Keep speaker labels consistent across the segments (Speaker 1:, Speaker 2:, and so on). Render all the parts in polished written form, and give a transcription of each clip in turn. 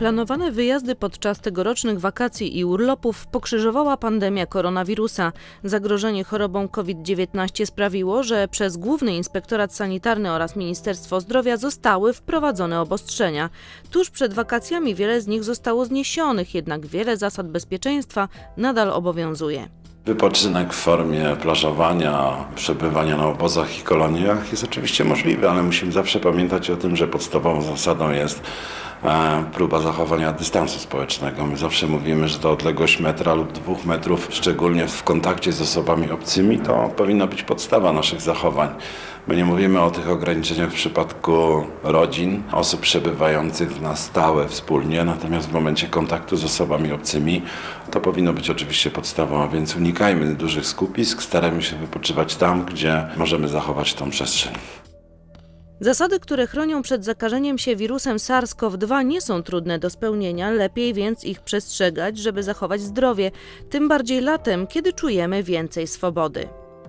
Speaker 1: Planowane wyjazdy podczas tegorocznych wakacji i urlopów pokrzyżowała pandemia koronawirusa. Zagrożenie chorobą COVID-19 sprawiło, że przez Główny Inspektorat Sanitarny oraz Ministerstwo Zdrowia zostały wprowadzone obostrzenia. Tuż przed wakacjami wiele z nich zostało zniesionych, jednak wiele zasad bezpieczeństwa nadal obowiązuje.
Speaker 2: Wypoczynek w formie plażowania, przebywania na obozach i koloniach jest oczywiście możliwy, ale musimy zawsze pamiętać o tym, że podstawową zasadą jest próba zachowania dystansu społecznego. My zawsze mówimy, że to odległość metra lub 2 metrów, szczególnie w kontakcie z osobami obcymi, to powinna być podstawa naszych zachowań. My nie mówimy o tych ograniczeniach w przypadku rodzin, osób przebywających na stałe wspólnie, natomiast w momencie kontaktu z osobami obcymi to powinno być oczywiście podstawą, a więc unikajmy dużych skupisk, starajmy się wypoczywać tam, gdzie możemy zachować tą przestrzeń.
Speaker 1: Zasady, które chronią przed zakażeniem się wirusem SARS-CoV-2 nie są trudne do spełnienia, lepiej więc ich przestrzegać, żeby zachować zdrowie, tym bardziej latem, kiedy czujemy więcej swobody.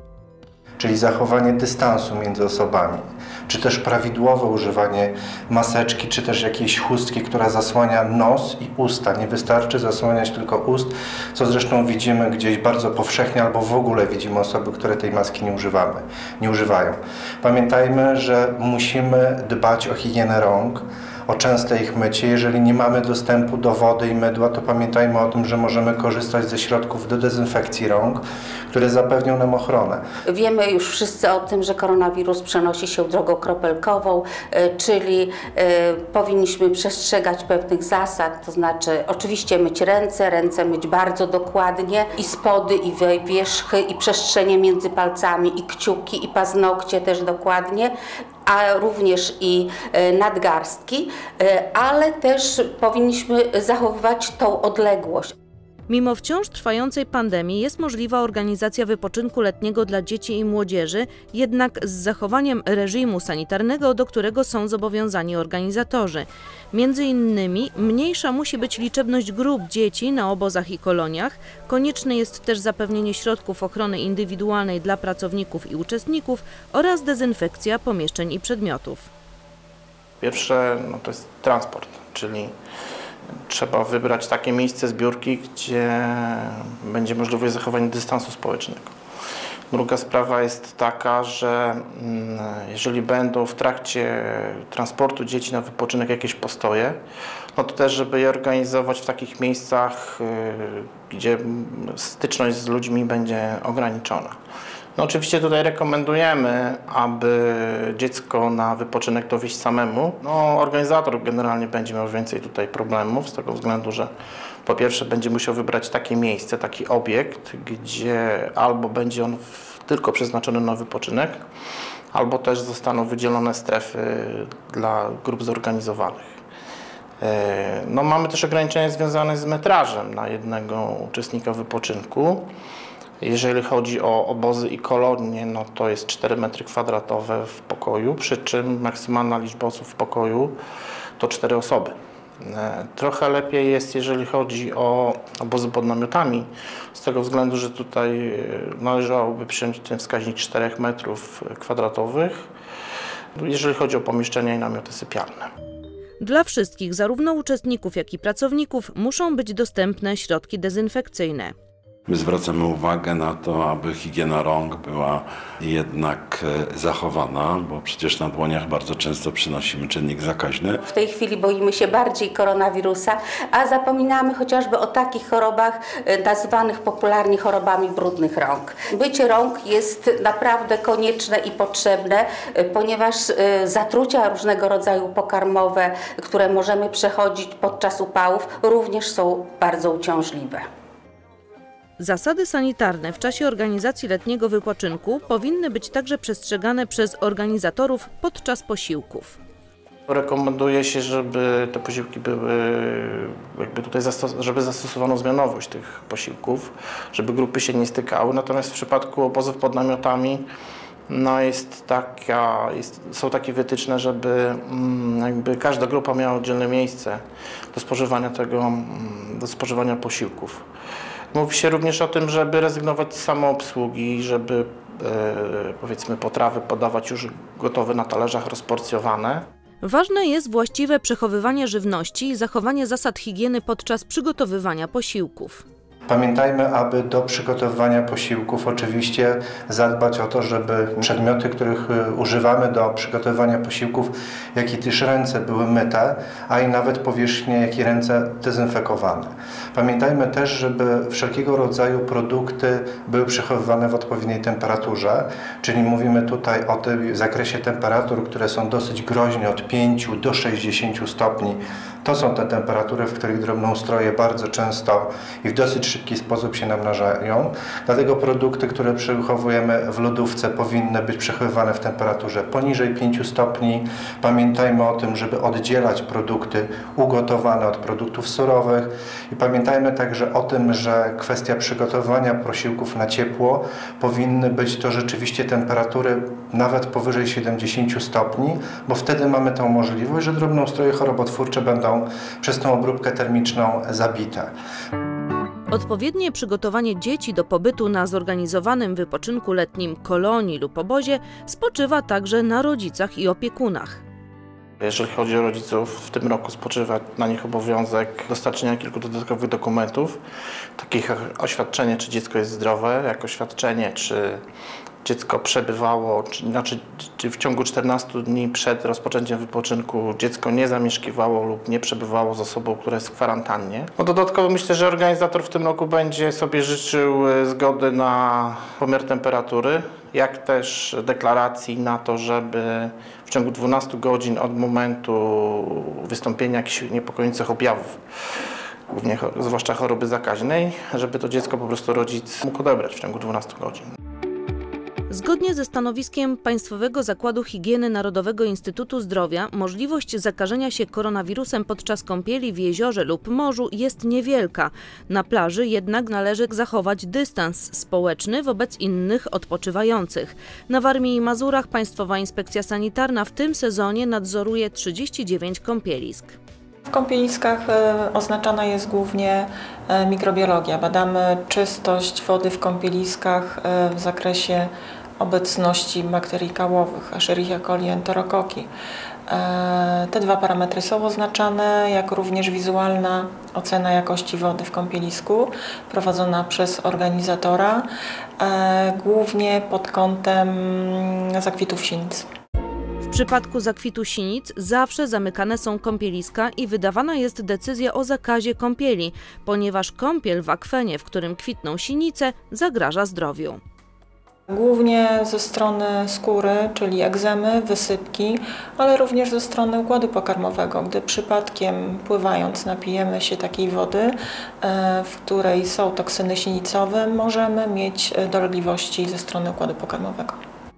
Speaker 3: Czyli zachowanie dystansu między osobami, czy też prawidłowe używanie maseczki, czy też jakiejś chustki, która zasłania nos i usta. Nie wystarczy zasłaniać tylko ust, co zresztą widzimy gdzieś bardzo powszechnie, albo w ogóle widzimy osoby, które tej maski nie używają. Pamiętajmy, że musimy dbać o higienę rąk, o częste ich mycie. Jeżeli nie mamy dostępu do wody i mydła, to pamiętajmy o tym, że możemy korzystać ze środków do dezynfekcji rąk, które zapewnią nam ochronę.
Speaker 4: Wiemy już wszyscy o tym, że koronawirus przenosi się drogą kropelkową, czyli powinniśmy przestrzegać pewnych zasad, to znaczy oczywiście myć ręce myć bardzo dokładnie i spody, i wierzchy, i przestrzenie między palcami, i kciuki, i paznokcie też dokładnie, a również i nadgarstki, ale też powinniśmy zachowywać tą odległość.
Speaker 1: Mimo wciąż trwającej pandemii jest możliwa organizacja wypoczynku letniego dla dzieci i młodzieży, jednak z zachowaniem reżimu sanitarnego, do którego są zobowiązani organizatorzy. Między innymi mniejsza musi być liczebność grup dzieci na obozach i koloniach, konieczne jest też zapewnienie środków ochrony indywidualnej dla pracowników i uczestników oraz dezynfekcja pomieszczeń i przedmiotów.
Speaker 5: Pierwsze to jest transport, czyli trzeba wybrać takie miejsce zbiórki, gdzie będzie możliwość zachowania dystansu społecznego. Druga sprawa jest taka, że jeżeli będą w trakcie transportu dzieci na wypoczynek jakieś postoje, no to też, żeby je organizować w takich miejscach, gdzie styczność z ludźmi będzie ograniczona. No oczywiście tutaj rekomendujemy, aby dziecko na wypoczynek dowieźć samemu. No, organizator generalnie będzie miał więcej tutaj problemów z tego względu, że po pierwsze będzie musiał wybrać takie miejsce, taki obiekt, gdzie albo będzie on tylko przeznaczony na wypoczynek, albo też zostaną wydzielone strefy dla grup zorganizowanych. No, mamy też ograniczenia związane z metrażem na jednego uczestnika wypoczynku. Jeżeli chodzi o obozy i kolonie, no to jest 4 m² w pokoju, przy czym maksymalna liczba osób w pokoju to 4 osoby. Trochę lepiej jest, jeżeli chodzi o obozy pod namiotami, z tego względu, że tutaj należałoby przyjąć ten wskaźnik 4 m², jeżeli chodzi o pomieszczenia i namioty sypialne.
Speaker 1: Dla wszystkich, zarówno uczestników, jak i pracowników, muszą być dostępne środki dezynfekcyjne.
Speaker 2: My zwracamy uwagę na to, aby higiena rąk była jednak zachowana, bo przecież na dłoniach bardzo często przynosimy czynnik zakaźny.
Speaker 4: W tej chwili boimy się bardziej koronawirusa, a zapominamy chociażby o takich chorobach nazywanych popularnie chorobami brudnych rąk. Mycie rąk jest naprawdę konieczne i potrzebne, ponieważ zatrucia różnego rodzaju pokarmowe, które możemy przechodzić podczas upałów, również są bardzo uciążliwe.
Speaker 1: Zasady sanitarne w czasie organizacji letniego wypoczynku powinny być także przestrzegane przez organizatorów podczas posiłków.
Speaker 5: Rekomenduje się, żeby te posiłki były, żeby zastosowano zmianowość tych posiłków, żeby grupy się nie stykały. Natomiast w przypadku obozów pod namiotami no są takie wytyczne, żeby każda grupa miała oddzielne miejsce do spożywania posiłków. Mówi się również o tym, żeby rezygnować z samoobsługi, żeby powiedzmy potrawy podawać już gotowe na talerzach, rozporcjowane.
Speaker 1: Ważne jest właściwe przechowywanie żywności i zachowanie zasad higieny podczas przygotowywania posiłków.
Speaker 3: Pamiętajmy, aby do przygotowywania posiłków oczywiście zadbać o to, żeby przedmioty, których używamy do przygotowywania posiłków, jak i też ręce były myte, a i nawet powierzchnie, jak i ręce dezynfekowane. Pamiętajmy też, żeby wszelkiego rodzaju produkty były przechowywane w odpowiedniej temperaturze, czyli mówimy tutaj o tym zakresie temperatur, które są dosyć groźne, od 5 do 60 stopni. To są te temperatury, w których drobnoustroje bardzo często i w dosyć szybki sposób się namnażają. Dlatego produkty, które przechowujemy w lodówce, powinny być przechowywane w temperaturze poniżej 5 stopni. Pamiętajmy o tym, żeby oddzielać produkty ugotowane od produktów surowych i pamiętajmy także o tym, że kwestia przygotowywania posiłków na ciepło powinny być to rzeczywiście temperatury nawet powyżej 70 stopni, bo wtedy mamy tą możliwość, że drobnoustroje chorobotwórcze będą przez tą obróbkę termiczną zabite.
Speaker 1: Odpowiednie przygotowanie dzieci do pobytu na zorganizowanym wypoczynku letnim, kolonii lub obozie spoczywa także na rodzicach i opiekunach.
Speaker 5: Jeżeli chodzi o rodziców, w tym roku spoczywa na nich obowiązek dostarczenia kilku dodatkowych dokumentów, takich jak oświadczenie, czy dziecko jest zdrowe, jak oświadczenie, czy dziecko przebywało, czy w ciągu 14 dni przed rozpoczęciem wypoczynku dziecko nie zamieszkiwało lub nie przebywało z osobą, która jest w kwarantannie. No dodatkowo myślę, że organizator w tym roku będzie sobie życzył zgody na pomiar temperatury, jak też deklaracji na to, żeby w ciągu 12 godzin od momentu wystąpienia jakichś niepokojących objawów, głównie zwłaszcza choroby zakaźnej, żeby to dziecko po prostu rodzic mógł odebrać w ciągu 12 godzin.
Speaker 1: Zgodnie ze stanowiskiem Państwowego Zakładu Higieny Narodowego Instytutu Zdrowia, możliwość zakażenia się koronawirusem podczas kąpieli w jeziorze lub morzu jest niewielka. Na plaży jednak należy zachować dystans społeczny wobec innych odpoczywających. Na Warmii i Mazurach Państwowa Inspekcja Sanitarna w tym sezonie nadzoruje 39 kąpielisk.
Speaker 6: W kąpieliskach oznaczana jest głównie mikrobiologia. Badamy czystość wody w kąpieliskach w zakresie obecności bakterii kałowych, Escherichia coli, Enterokoki. Te dwa parametry są oznaczane, jak również wizualna ocena jakości wody w kąpielisku prowadzona przez organizatora, głównie pod kątem zakwitów sinic.
Speaker 1: W przypadku zakwitu sinic zawsze zamykane są kąpieliska i wydawana jest decyzja o zakazie kąpieli, ponieważ kąpiel w akwenie, w którym kwitną sinice, zagraża zdrowiu.
Speaker 6: Głównie ze strony skóry, czyli egzemy, wysypki, ale również ze strony układu pokarmowego. Gdy przypadkiem pływając napijemy się takiej wody, w której są toksyny sinicowe, możemy mieć dolegliwości ze strony układu pokarmowego.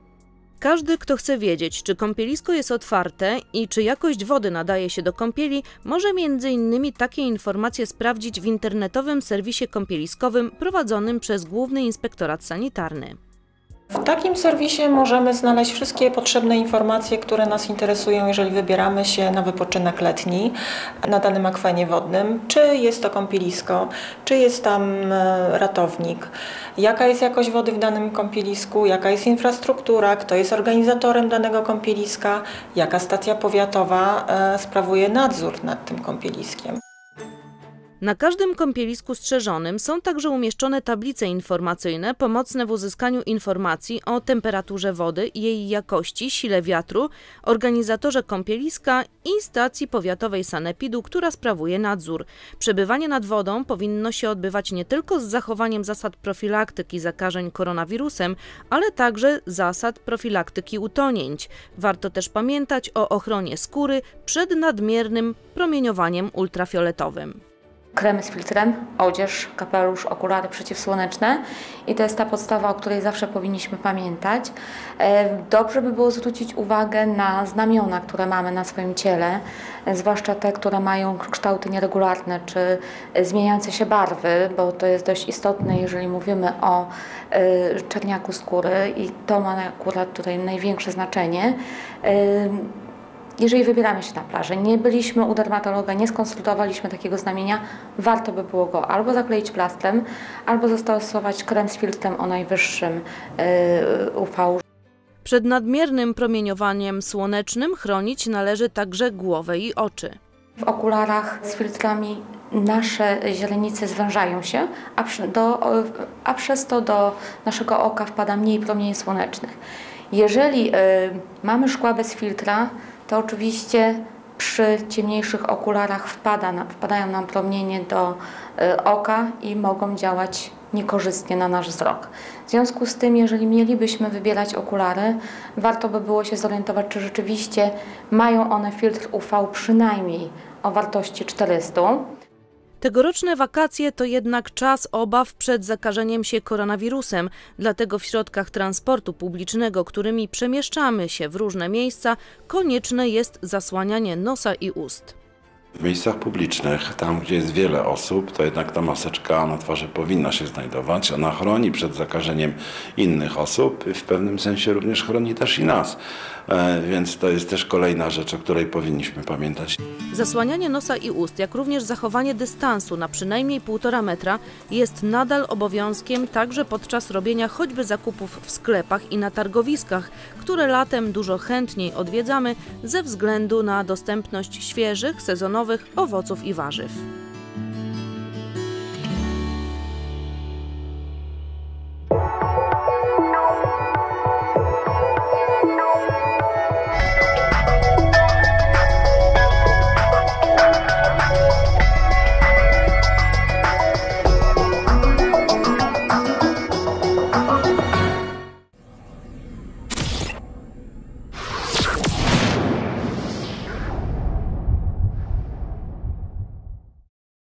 Speaker 1: Każdy, kto chce wiedzieć, czy kąpielisko jest otwarte i czy jakość wody nadaje się do kąpieli, może m.in. takie informacje sprawdzić w internetowym serwisie kąpieliskowym prowadzonym przez Główny Inspektorat Sanitarny.
Speaker 6: W takim serwisie możemy znaleźć wszystkie potrzebne informacje, które nas interesują, jeżeli wybieramy się na wypoczynek letni na danym akwenie wodnym. Czy jest to kąpielisko, czy jest tam ratownik, jaka jest jakość wody w danym kąpielisku, jaka jest infrastruktura, kto jest organizatorem danego kąpieliska, jaka stacja powiatowa sprawuje nadzór nad tym kąpieliskiem.
Speaker 1: Na każdym kąpielisku strzeżonym są także umieszczone tablice informacyjne pomocne w uzyskaniu informacji o temperaturze wody, jej jakości, sile wiatru, organizatorze kąpieliska i stacji powiatowej sanepidu, która sprawuje nadzór. Przebywanie nad wodą powinno się odbywać nie tylko z zachowaniem zasad profilaktyki zakażeń koronawirusem, ale także zasad profilaktyki utonięć. Warto też pamiętać o ochronie skóry przed nadmiernym promieniowaniem ultrafioletowym.
Speaker 7: Kremy z filtrem, odzież, kapelusz, okulary przeciwsłoneczne i to jest ta podstawa, o której zawsze powinniśmy pamiętać. Dobrze by było zwrócić uwagę na znamiona, które mamy na swoim ciele, zwłaszcza te, które mają kształty nieregularne czy zmieniające się barwy, bo to jest dość istotne, jeżeli mówimy o czerniaku skóry i to ma akurat tutaj największe znaczenie. Jeżeli wybieramy się na plażę, nie byliśmy u dermatologa, nie skonsultowaliśmy takiego znamienia, warto by było go albo zakleić plastrem, albo zastosować krem z filtrem o najwyższym UV.
Speaker 1: Przed nadmiernym promieniowaniem słonecznym chronić należy także głowę i oczy.
Speaker 7: W okularach z filtrami nasze źrenice zwężają się, a przez to do naszego oka wpada mniej promieni słonecznych. Jeżeli mamy szkła bez filtra, to oczywiście przy ciemniejszych okularach wpadają nam promienie do oka i mogą działać niekorzystnie na nasz wzrok. W związku z tym, jeżeli mielibyśmy wybierać okulary, warto by było się zorientować, czy rzeczywiście mają one filtr UV przynajmniej o wartości 400.
Speaker 1: Tegoroczne wakacje to jednak czas obaw przed zakażeniem się koronawirusem, dlatego w środkach transportu publicznego, którymi przemieszczamy się w różne miejsca, konieczne jest zasłanianie nosa i ust.
Speaker 2: W miejscach publicznych, tam gdzie jest wiele osób, to jednak ta maseczka na twarzy powinna się znajdować. Ona chroni przed zakażeniem innych osób i w pewnym sensie również chroni też i nas. Więc to jest też kolejna rzecz, o której powinniśmy pamiętać.
Speaker 1: Zasłanianie nosa i ust, jak również zachowanie dystansu na przynajmniej 1,5 metra jest nadal obowiązkiem także podczas robienia choćby zakupów w sklepach i na targowiskach, które latem dużo chętniej odwiedzamy ze względu na dostępność świeżych, sezonowych owoców i warzyw.